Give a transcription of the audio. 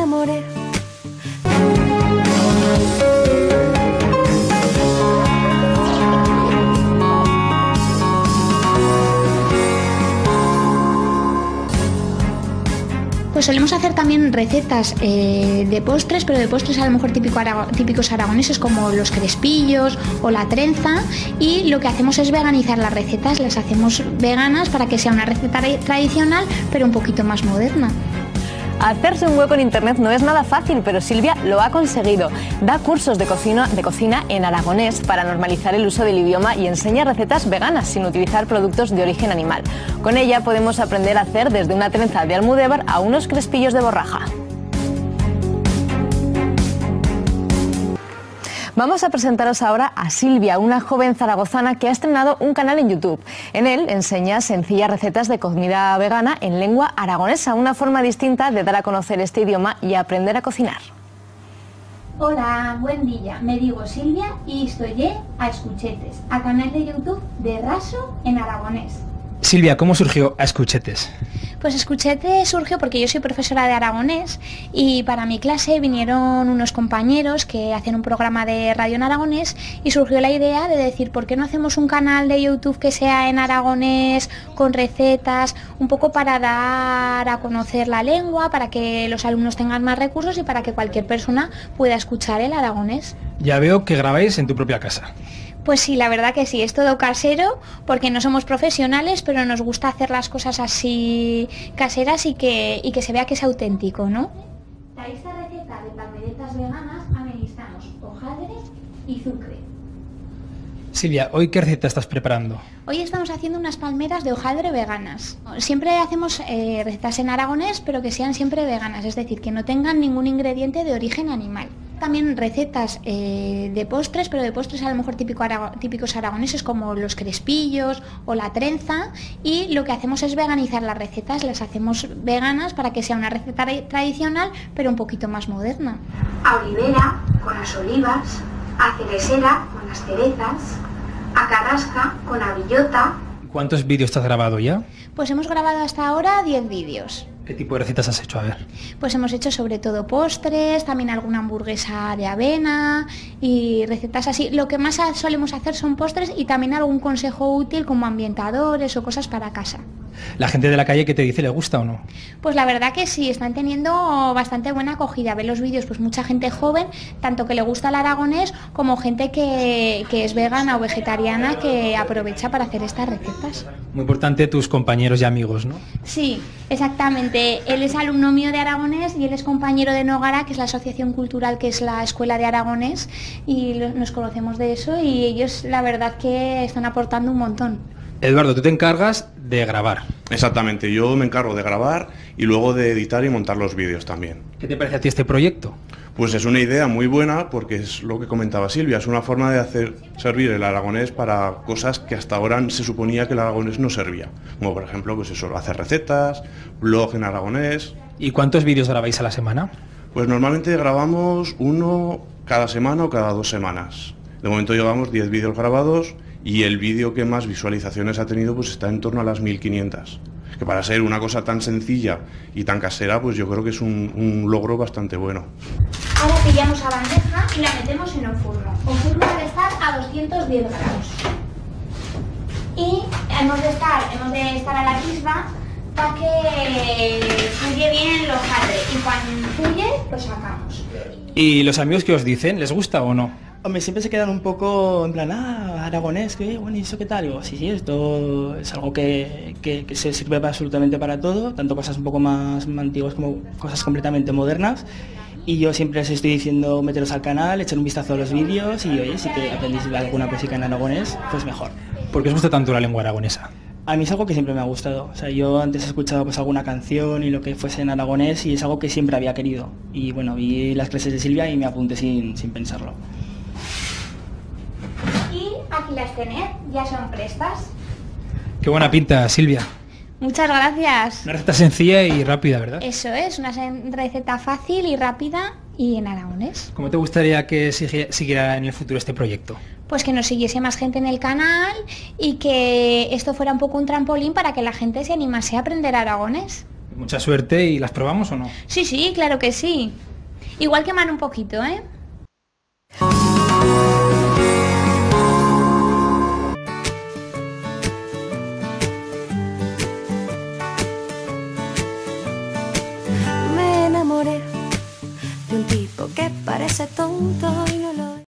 enamoré. Pues solemos hacer también recetas de postres, pero de postres a lo mejor típicos aragoneses como los crespillos o la trenza, y lo que hacemos es veganizar las recetas, las hacemos veganas para que sea una receta tradicional pero un poquito más moderna. Hacerse un hueco en internet no es nada fácil, pero Silvia lo ha conseguido. Da cursos de cocina en aragonés para normalizar el uso del idioma y enseña recetas veganas sin utilizar productos de origen animal. Con ella podemos aprender a hacer desde una trenza de almudévar a unos crespillos de borraja. Vamos a presentaros ahora a Silvia, una joven zaragozana que ha estrenado un canal en YouTube. En él enseña sencillas recetas de comida vegana en lengua aragonesa, una forma distinta de dar a conocer este idioma y aprender a cocinar. Hola, buen día. Me digo Silvia y estoy a Escuchetes, a canal de YouTube de Raso en aragonés. Silvia, ¿cómo surgió A Escuchetes? Pues Escuchetes surgió porque yo soy profesora de aragonés y para mi clase vinieron unos compañeros que hacen un programa de radio en aragonés y surgió la idea de decir, ¿por qué no hacemos un canal de YouTube que sea en aragonés, con recetas, un poco para dar a conocer la lengua, para que los alumnos tengan más recursos y para que cualquier persona pueda escuchar el aragonés? Ya veo que grabáis en tu propia casa. Pues sí, la verdad que sí, es todo casero porque no somos profesionales, pero nos gusta hacer las cosas así caseras y que se vea que es auténtico, ¿no? Para esta receta de palmeretas veganas necesitamos hojaldre y sucre. Silvia, ¿hoy qué receta estás preparando? Hoy estamos haciendo unas palmeras de hojaldre veganas. Siempre hacemos recetas en aragonés, pero que sean siempre veganas, es decir, que no tengan ningún ingrediente de origen animal. También recetas de postres, pero de postres a lo mejor típicos aragoneses como los crespillos o la trenza, y lo que hacemos es veganizar las recetas, las hacemos veganas para que sea una receta tradicional pero un poquito más moderna. A olivera con las olivas, a ceresera con las cerezas, a carrasca con a billota. ¿Cuántos vídeos te has grabado ya? Pues hemos grabado hasta ahora 10 vídeos. ¿Qué tipo de recetas has hecho? A ver. Pues hemos hecho sobre todo postres, también alguna hamburguesa de avena y recetas así. Lo que más solemos hacer son postres y también algún consejo útil como ambientadores o cosas para casa. ¿La gente de la calle qué te dice, le gusta o no? Pues la verdad que sí, están teniendo bastante buena acogida. Ve los vídeos, pues mucha gente joven, tanto que le gusta el aragonés como gente que es vegana o vegetariana que aprovecha para hacer estas recetas. Muy importante tus compañeros y amigos, ¿no? Sí, exactamente. Él es alumno mío de aragonés y él es compañero de Nogara, que es la asociación cultural, que es la escuela de aragonés, y nos conocemos de eso y ellos la verdad que están aportando un montón. Eduardo, tú te encargas de grabar. Exactamente, yo me encargo de grabar y luego de editar y montar los vídeos también. ¿Qué te parece a ti este proyecto? Pues es una idea muy buena porque es lo que comentaba Silvia, es una forma de hacer servir el aragonés para cosas que hasta ahora se suponía que el aragonés no servía. Como por ejemplo, pues eso, hacer recetas, blog en aragonés. ¿Y cuántos vídeos grabáis a la semana? Pues normalmente grabamos uno cada semana o cada 2 semanas. De momento llevamos 10 vídeos grabados y el vídeo que más visualizaciones ha tenido pues está en torno a las 1500. Que para ser una cosa tan sencilla y tan casera, pues yo creo que es un logro bastante bueno. Ahora pillamos a bandeja y la metemos en el furno. El furno debe estar a 210 grados. Y hemos de estar a la chispa para que fluye bien el hojaldre. Y cuando fluye, lo sacamos. ¿Y los amigos qué os dicen? ¿Les gusta o no? Hombre, siempre se quedan un poco en plan, aragonés, que bueno, ¿y eso qué tal? Digo, sí, esto es algo que se sirve absolutamente para todo, tanto cosas un poco más antiguas como cosas completamente modernas. Y yo siempre os estoy diciendo, meteros al canal, echar un vistazo a los vídeos y oye, si que aprendéis alguna cosita en aragonés, pues mejor. ¿Por qué os gusta tanto la lengua aragonesa? A mí es algo que siempre me ha gustado. O sea, yo antes he escuchado pues alguna canción y lo que fuese en aragonés y es algo que siempre había querido. Y bueno, vi las clases de Silvia y me apunté sin pensarlo. Y aquí las tenéis, ya son prestas. Qué buena pinta, Silvia. Muchas gracias. Una receta sencilla y rápida, ¿verdad? Eso es, una receta fácil y rápida y en aragonés. ¿Cómo te gustaría que siguiera en el futuro este proyecto? Pues que nos siguiese más gente en el canal y que esto fuera un poco un trampolín para que la gente se animase a aprender aragonés. Mucha suerte. ¿Y las probamos o no? Sí, sí, claro que sí. Igual queman un poquito, ¿eh? Me enamoré de un tipo que parece tonto y